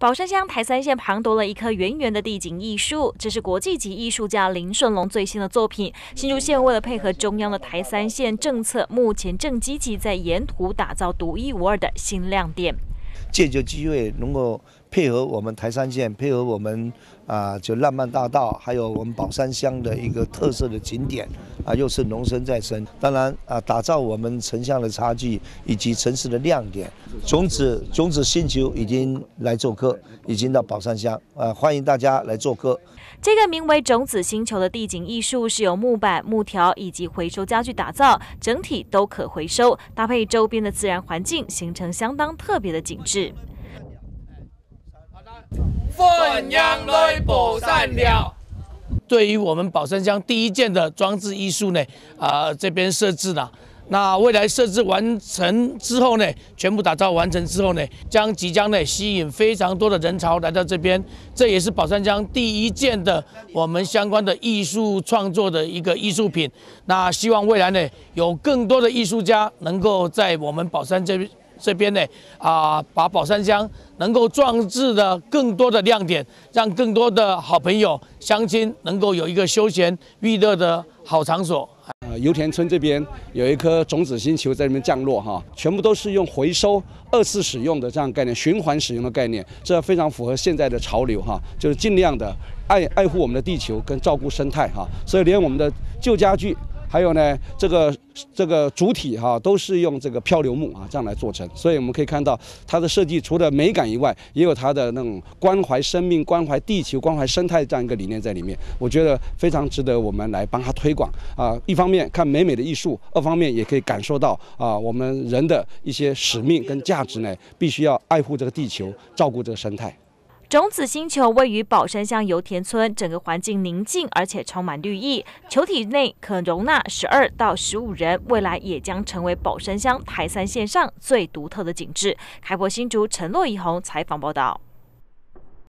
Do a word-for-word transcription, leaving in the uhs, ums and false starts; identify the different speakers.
Speaker 1: 宝山乡台三线旁多了一棵圆圆的地景艺术，这是国际级艺术家林顺龙最新的作品。新竹县为了配合中央的台三线政策，目前正积极在沿途打造独一无二的新亮点。
Speaker 2: 借着机会能够配合我们台三线，配合我们啊、呃，就浪漫大道，还有我们宝山乡的一个特色的景点啊，又是农村再生，当然啊，打造我们城乡的差距以及城市的亮点。种子种子星球已经来做客，已经到宝山乡啊，欢迎大家来做客。
Speaker 1: 这个名为种子星球的地景艺术是由木板、木条以及回收家具打造，整体都可回收，搭配周边的自然环境，形成相当特别的景致。
Speaker 3: 分养类宝山了。
Speaker 4: 对于我们宝山乡第一件的装置艺术呢，啊、呃，这边设置了。那未来设置完成之后呢，全部打造完成之后呢，将即将呢吸引非常多的人潮来到这边。这也是宝山乡第一件的我们相关的艺术创作的一个艺术品。那希望未来呢，有更多的艺术家能够在我们宝山这边。这边呢，啊、呃，把宝山乡能够装置的更多的亮点，让更多的好朋友、乡亲能够有一个休闲娱乐的好场所。
Speaker 5: 呃，油田村这边有一颗种子星球在那边降落哈，全部都是用回收、二次使用的这样概念，循环使用的概念，这非常符合现在的潮流哈，就是尽量的爱爱护我们的地球跟照顾生态哈，所以连我们的旧家具。还有呢，这个这个主体哈、啊、都是用这个漂流木啊这样来做成，所以我们可以看到它的设计除了美感以外，也有它的那种关怀生命、关怀地球、关怀生态这样一个理念在里面。我觉得非常值得我们来帮它推广啊。一方面看美美的艺术，二方面也可以感受到啊我们人的一些使命跟价值呢，必须要爱护这个地球，照顾这个生态。
Speaker 1: 种子星球位于宝山乡油田村，整个环境宁静而且充满绿意，球体内可容纳十二到十五人，未来也将成为宝山乡台三线上最独特的景致。开播新竹陈洛怡红采访报道。